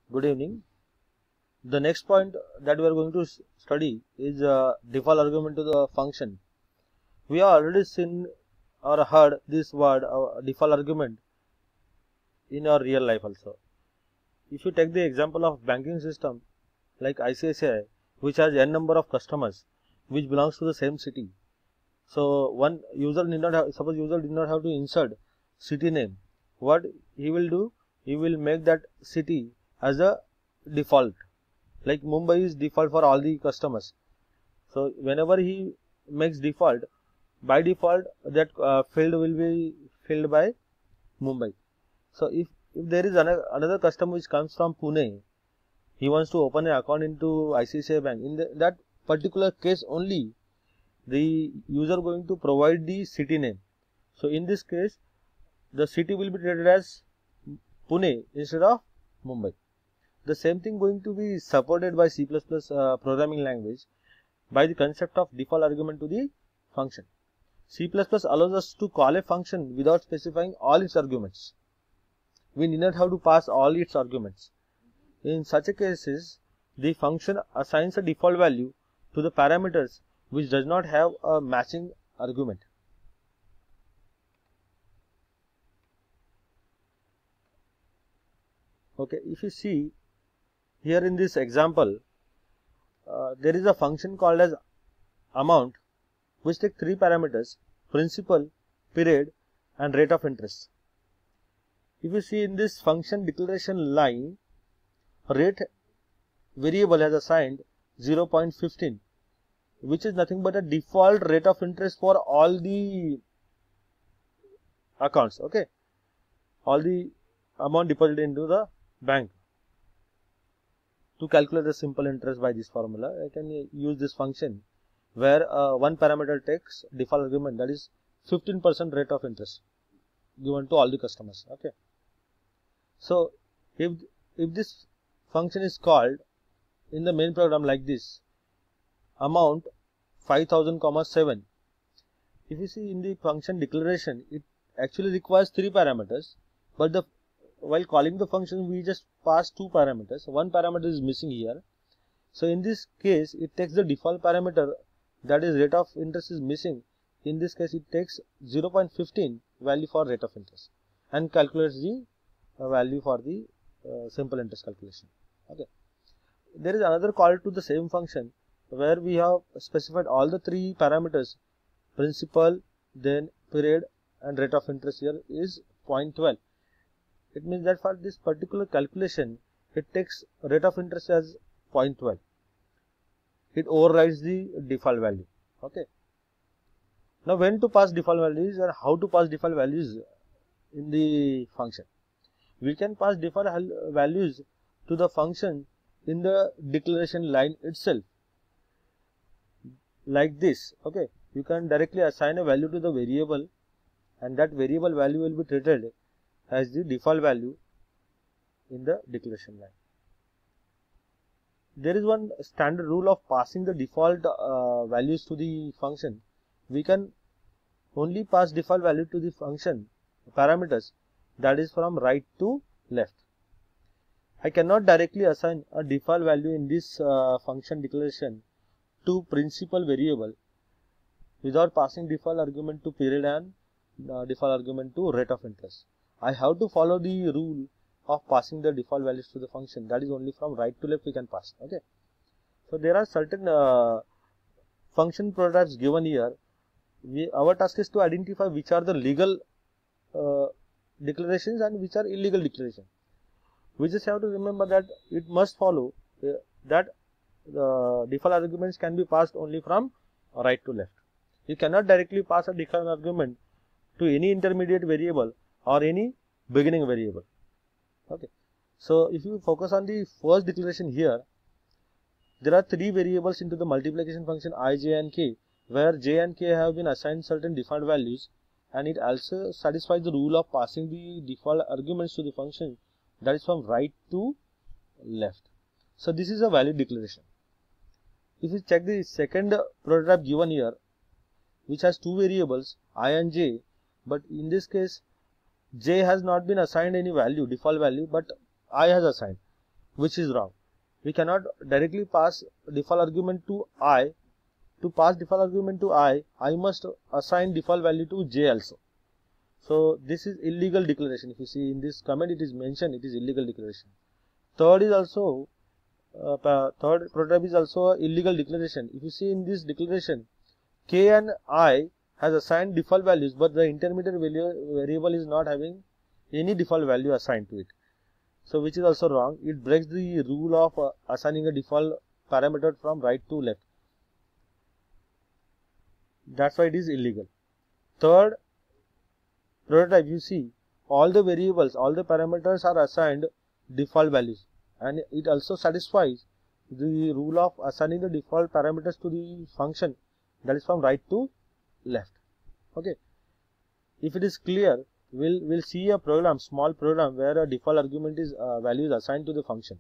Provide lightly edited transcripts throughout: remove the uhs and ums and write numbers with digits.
Good evening. The next point that we are going to study is default argument to the function. We have already seen or heard this word default argument in our real life also. If you take the example of banking system like ICICI, which has n number of customers which belongs to the same city. So one user need not have, suppose user did not have to insert city name. What he will do? He will make that city as a default. Like Mumbai is default for all the customers. So whenever he makes default, by default that field will be filled by Mumbai. So if there is another customer which comes from Pune, he wants to open an account into ICICI Bank. In that particular case only, the user going to provide the city name. So in this case, the city will be treated as Pune instead of Mumbai. The same thing going to be supported by C++ programming language by the concept of default argument to the function. C++ allows us to call a function without specifying all its arguments. We need not have to pass all its arguments. In such a cases, the function assigns a default value to the parameters which does not have a matching argument. Okay, if you see here in this example, there is a function called as amount which takes three parameters: principal, period and rate of interest. If you see in this function declaration line, rate variable has assigned 0.15, which is nothing but a default rate of interest for all the accounts. Okay, all the amount deposited into the bank. To calculate the simple interest by this formula, I can use this function where one parameter takes default argument, that is 15% rate of interest given to all the customers. Okay. So if this function is called in the main program like this, amount 5000, 7. If you see in the function declaration, it actually requires three parameters, but while calling the function we just pass two parameters. One parameter is missing here. So in this case, it takes the default parameter, that is rate of interest is missing. In this case, it takes 0.15 value for rate of interest and calculates the value for the simple interest calculation. Okay. There is another call to the same function where we have specified all the three parameters: principal, then period and rate of interest. Here is 0.12. It means that for this particular calculation, it takes rate of interest as 0.12. It overrides the default value. Okay. Now when to pass default values and how to pass default values in the function? We can pass default values to the function in the declaration line itself, like this. Okay. You can directly assign a value to the variable, and that variable value will be treated as the default value in the declaration line. There is one standard rule of passing the default values to the function. We can only pass default value to the function parameters, that is from right to left. I cannot directly assign a default value in this function declaration to principal variable without passing default argument to period and default argument to rate of interest. I have to follow the rule of passing the default values to the function, that is only from right to left we can pass. Okay. So there are certain function prototypes given here. Our task is to identify which are the legal declarations and which are illegal declarations. We just have to remember that it must follow that default arguments can be passed only from right to left. You cannot directly pass a default argument to any intermediate variable or any beginning variable. Okay. So if you focus on the first declaration here, there are three variables into the multiplication function I, j and k, where j and k have been assigned certain default values, and it also satisfies the rule of passing the default arguments to the function, that is from right to left. So this is a valid declaration. If you check the second prototype given here, which has two variables I and j, but in this case j has not been assigned any value, default value, but I has assigned. which is wrong. We cannot directly pass default argument to I. To pass default argument to I must assign default value to j also. So this is illegal declaration. If you see in this comment, it is mentioned it is illegal declaration. Third is also third prototype is also a illegal declaration. If you see in this declaration, k and I has assigned default values, but the intermediate variable is not having any default value assigned to it. So which is also wrong. It breaks the rule of assigning a default parameter from right to left. That's why it is illegal. Third prototype, you see all the variables, all the parameters are assigned default values, and it also satisfies the rule of assigning the default parameters to the function, that is from right to left. Okay. If it is clear, we'll see a program, small program, where a default argument is value is assigned to the function.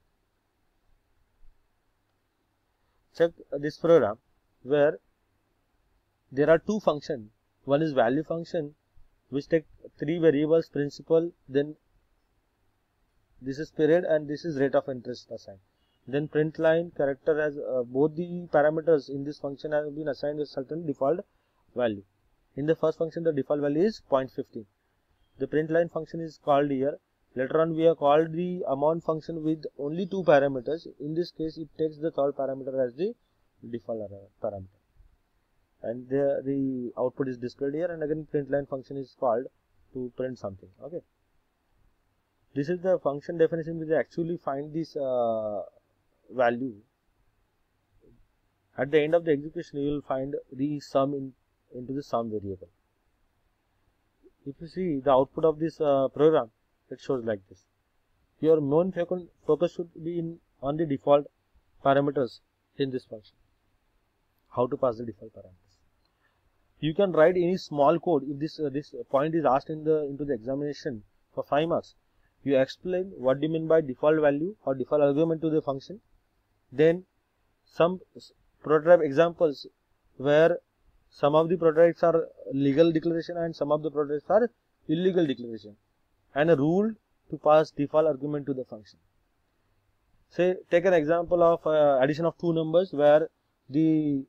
Check this program where there are two functions. One is value function, which take three variables: principal, then this is period, and this is rate of interest assigned. Then print line character has both the parameters in this function have been assigned a certain default value. In the first function, the default value is 0.15. The print line function is called here. Later on, we have called the amount function with only two parameters. In this case, it takes the third parameter as the default parameter, and the output is displayed here. And again, print line function is called to print something. Okay. This is the function definition which actually find this value. At the end of the execution, you will find the sum into the sum variable. If you see the output of this program, it shows like this. Your main focus should be on the default parameters in this function. How to pass the default parameters. You can write any small code. If this point is asked into the examination for 5 marks, you explain what do you mean by default value or default argument to the function. Then some prototype examples where some of the prototypes are legal declaration and some of the prototypes are illegal declaration, and a rule to pass default argument to the function. Say, take an example of addition of two numbers where the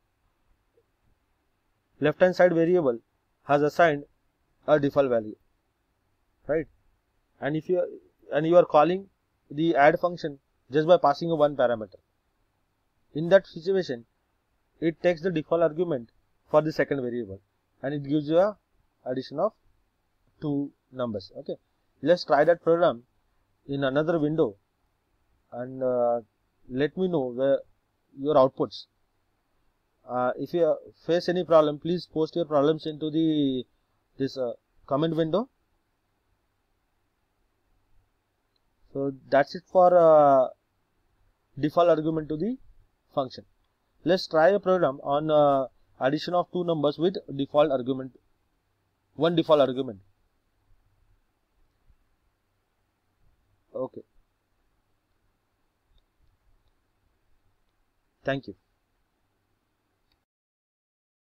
left hand side variable has assigned a default value, right? And if you are calling the add function just by passing a one parameter. In that situation, it takes the default argument for the second variable and it gives you a addition of two numbers. Okay, let's try that program in another window and let me know where your outputs. If you face any problem, please post your problems into this comment window. So that's it for default argument to the function. Let's try a program on addition of two numbers with default argument, one default argument. Okay. Thank you.